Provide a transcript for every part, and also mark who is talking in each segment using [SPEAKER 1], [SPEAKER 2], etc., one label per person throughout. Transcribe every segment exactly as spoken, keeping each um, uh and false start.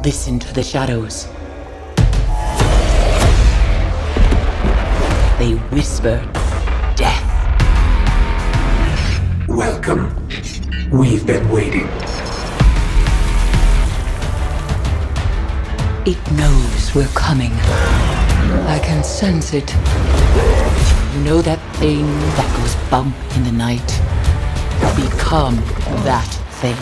[SPEAKER 1] Listen to the shadows. They whisper death.
[SPEAKER 2] Welcome. We've been waiting.
[SPEAKER 1] It knows we're coming. I can sense it. You know that thing that goes bump in the night? Become that thing.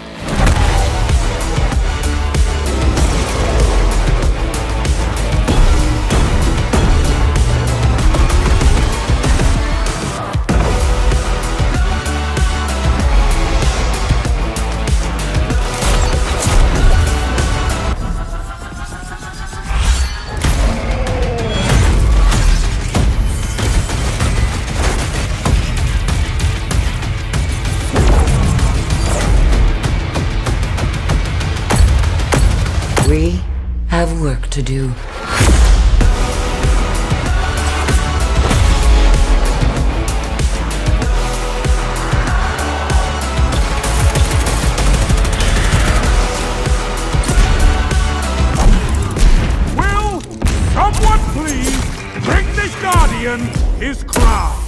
[SPEAKER 1] We have work to do.
[SPEAKER 3] Will someone please bring this Guardian his crown?